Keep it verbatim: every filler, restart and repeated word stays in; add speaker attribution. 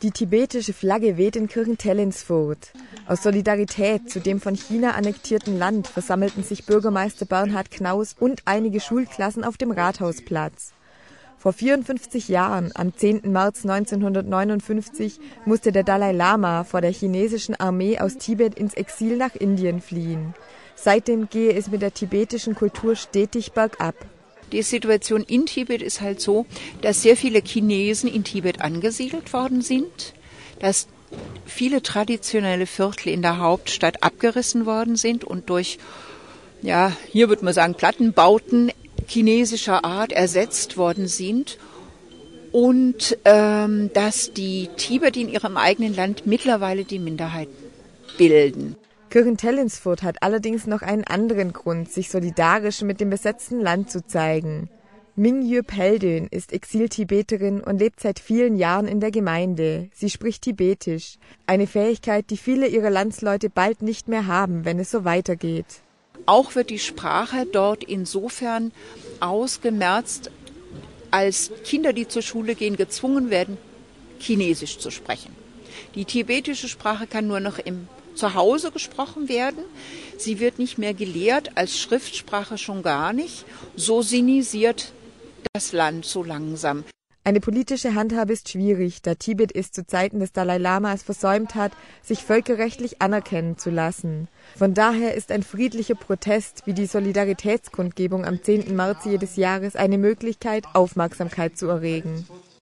Speaker 1: Die tibetische Flagge weht in Kirchen-Tellinsfurt. Aus Solidarität zu dem von China annektierten Land versammelten sich Bürgermeister Bernhard Knaus und einige Schulklassen auf dem Rathausplatz. Vor vierundfünfzig Jahren, am zehnten März neunzehnhundertneunundfünfzig, musste der Dalai Lama vor der chinesischen Armee aus Tibet ins Exil nach Indien fliehen. Seitdem gehe es mit der tibetischen Kultur stetig bergab.
Speaker 2: Die Situation in Tibet ist halt so, dass sehr viele Chinesen in Tibet angesiedelt worden sind, dass viele traditionelle Viertel in der Hauptstadt abgerissen worden sind und durch, ja, hier würde man sagen, Plattenbauten chinesischer Art ersetzt worden sind und ähm, dass die Tibeter in ihrem eigenen Land mittlerweile die Minderheit bilden.
Speaker 1: Kirchen-Tellinsfurt hat allerdings noch einen anderen Grund, sich solidarisch mit dem besetzten Land zu zeigen. Mingyur Peldön ist Exil-Tibeterin und lebt seit vielen Jahren in der Gemeinde. Sie spricht Tibetisch, eine Fähigkeit, die viele ihrer Landsleute bald nicht mehr haben, wenn es so weitergeht.
Speaker 2: Auch wird die Sprache dort insofern ausgemerzt, als Kinder, die zur Schule gehen, gezwungen werden, Chinesisch zu sprechen. Die tibetische Sprache kann nur noch im Zuhause gesprochen werden. Sie wird nicht mehr gelehrt, als Schriftsprache schon gar nicht. So sinnisiert das Land so langsam.
Speaker 1: Eine politische Handhabe ist schwierig, da Tibet es zu Zeiten des Dalai Lamas versäumt hat, sich völkerrechtlich anerkennen zu lassen. Von daher ist ein friedlicher Protest wie die Solidaritätskundgebung am zehnten März jedes Jahres eine Möglichkeit, Aufmerksamkeit zu erregen.